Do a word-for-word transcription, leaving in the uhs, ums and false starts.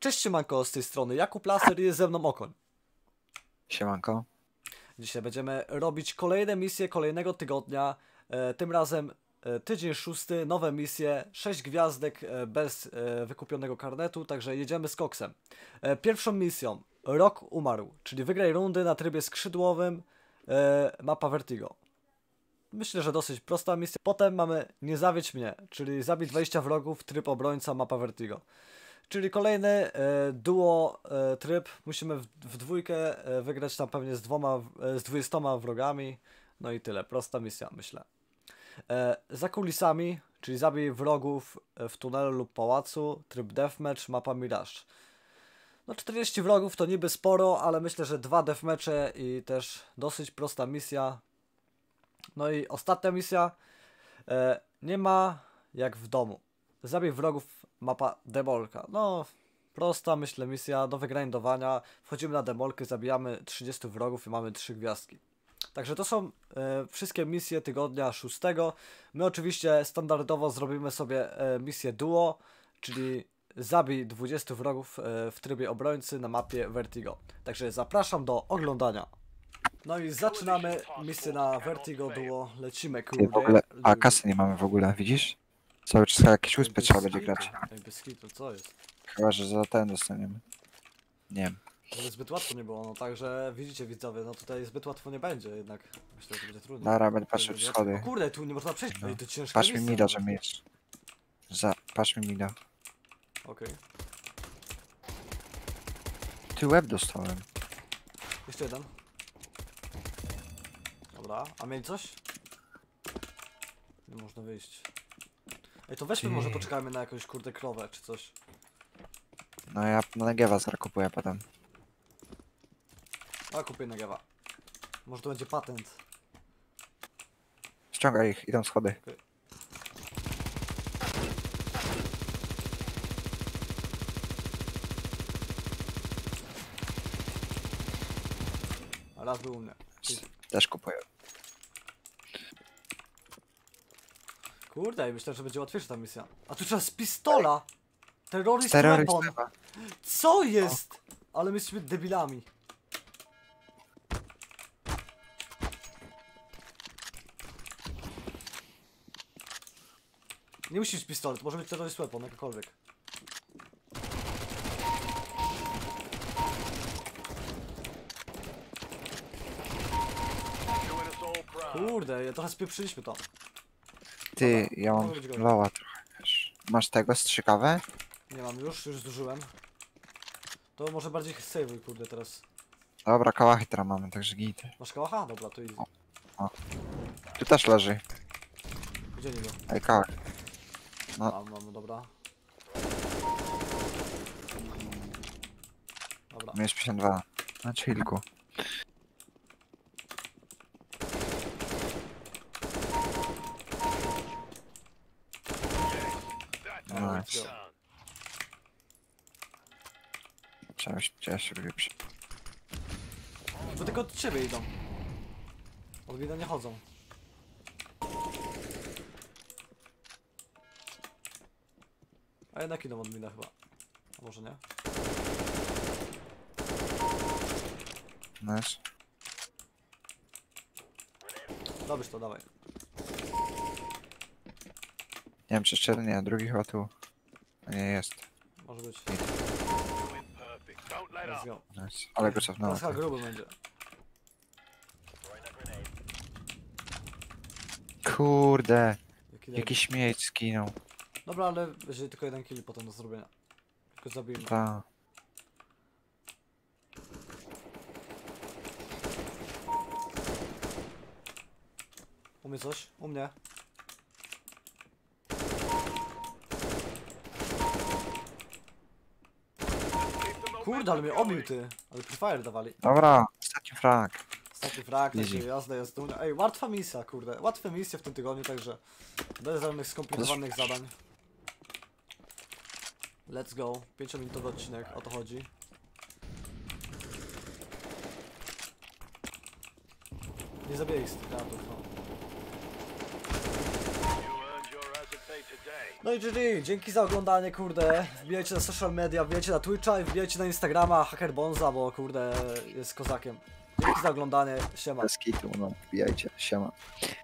Cześć siemanko, z tej strony Jakub Laser i jest ze mną Okoń. Siemanko. Dzisiaj będziemy robić kolejne misje kolejnego tygodnia. E, tym razem e, tydzień szósty, nowe misje, sześć gwiazdek e, bez e, wykupionego karnetu, także jedziemy z koksem. E, pierwszą misją, Rok umarł, czyli wygraj rundy na trybie skrzydłowym, e, mapa Vertigo. Myślę, że dosyć prosta misja. Potem mamy Nie zawiedź mnie, czyli zabić dwadzieścia wrogów, tryb obrońca, mapa Vertigo. Czyli kolejny e, duo e, tryb, musimy w, w dwójkę e, wygrać tam pewnie z dwoma, e, z dwudziestoma wrogami, no i tyle, prosta misja myślę. E, za kulisami, czyli zabij wrogów w tunelu lub pałacu, tryb deathmatch, mapa Mirage. No czterdzieści wrogów to niby sporo, ale myślę, że dwa deathmatche i też dosyć prosta misja. No i ostatnia misja, e, nie ma jak w domu. Zabij wrogów, mapa demolka. No, prosta myślę misja do wygrindowania. Wchodzimy na demolkę, zabijamy trzydzieści wrogów i mamy trzy gwiazdki. Także to są e, wszystkie misje tygodnia szóstego. My oczywiście standardowo zrobimy sobie e, misję duo, czyli zabij dwudziestu wrogów e, w trybie obrońcy na mapie Vertigo. Także zapraszam do oglądania. No i zaczynamy misję na Vertigo duo. Lecimy, kurde. W ogóle, a kasy nie mamy w ogóle, widzisz? Cały czas jakieś uspy trzeba będzie grać. Ej, bez hitu, co jest? Chyba, że za ten dostaniemy. Nie wiem. Może zbyt łatwo nie było, no także widzicie widzowie, no tutaj zbyt łatwo nie będzie jednak. Myślę, że będzie trudno. Dobra, będę patrzył w Będzie schody. łatwo. O kurde, tu nie można przejść, No. ej, to ciężka Patrz mi misja. mida, że mieć. Za... Patrz mi mida. Okej. Ty łeb dostałem. Jeszcze jeden. Dobra, a mieli coś? Nie można wyjść. Ej, to weźmy Ty. może poczekajmy na jakąś kurde krowę czy coś. No ja na Negiewa zaraz kupuję potem. A kupię Negewa. Może to będzie patent. Ściągaj ich, idą schody. Okay. A raz był u mnie. Też kupuję. Kurde, myślę, że będzie łatwiejsza ta misja. A tu trzeba z pistola! Terrorist Terroryst weapon! chyba. Co jest? Ale my jesteśmy debilami. Nie musi być pistolet, może być terrorist weapon, jakakolwiek. Kurde, trochę spieprzyliśmy to. Ty, ja mam może być gorzej. loła trochę, wiesz. Masz tego strzykawę? Nie mam już, już zużyłem. To może bardziej save'uj, kurde, teraz. Dobra, kałachy teraz mamy, także git. Masz kałacha? Dobra, to easy. Tu też leży. Gdzie niby? Ej, kałach. No. Mam, mam, dobra. Dobra. Minus pięćdziesiąt dwa. Na chillku. Dobra, Nice. let's go. Trzeba się, trzeba się wyprzy. Bo tylko od ciebie idą. Od mida nie chodzą. A jednak idą od mida chyba. A może nie? Nice. Dobysz to, dawaj. Nie wiem czy jeszcze jeden, nie, drugi chyba tu. A nie jest. Może być. Nie. Let's go. Nice. Ale go cofnąłem. Teraz chyba gruby będzie. Kurde, Jaki jaki śmieć skinął. Dobra, ale jeżeli tylko jeden kill potem do zrobienia. Tylko zabijmy. Ta. U mnie coś? U mnie. Kurde, ale mnie obił ty. Ale Prefire dawali. Dobra, ostatni frag. Ostatni frag, Easy. także jazda jest dumna. Ej, łatwa misja, kurde. Łatwe misje w tym tygodniu, także bez żadnych skomplikowanych zadań. Let's go. pięciominutowy odcinek, o to chodzi. Nie zabijaj z tych granatów, no. No i G G, dzięki za oglądanie, kurde. Wbijajcie na social media, wbijajcie na Twitcha i wbijajcie na Instagrama Hackerbonza, bo kurde jest kozakiem. Dzięki za oglądanie, siema. Bez kitu, no, wbijajcie, siema.